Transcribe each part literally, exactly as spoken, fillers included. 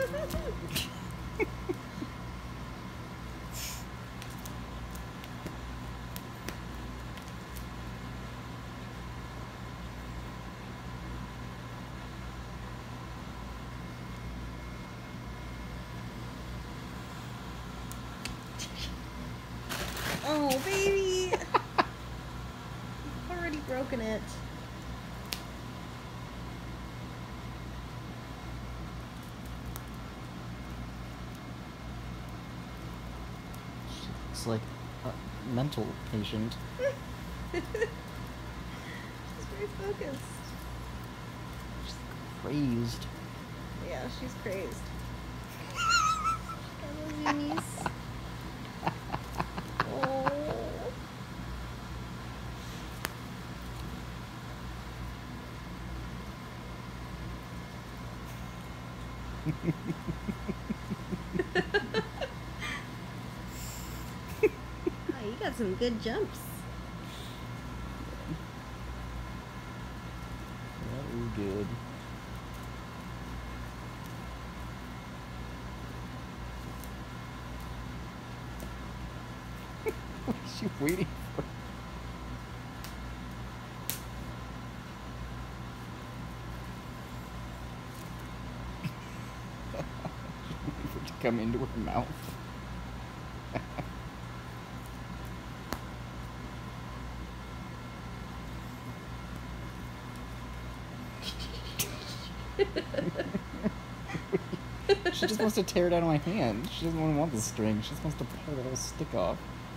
Oh, baby! I've already broken it. She looks like a mental patient. She's very focused. She's crazed. Yeah, she's crazed. Got those zoomies. Oh. Oh, you got some good jumps. That was good. What is she waiting for? Waiting for it to come into her mouth. She just wants to tear it out of my hand. She doesn't even want the string. She just wants to pull the whole stick off.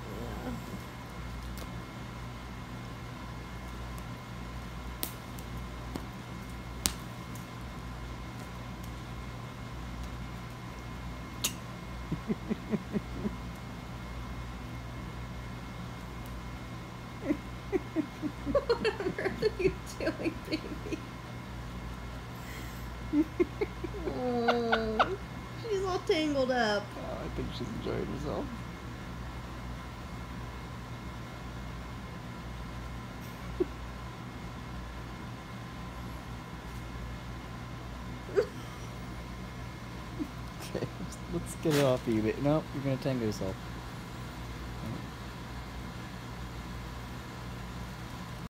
What on earth are you doing, baby? Oh, she's all tangled up. Oh, I think she's enjoying herself. Okay, let's get it off you. Nope, you're gonna tangle yourself.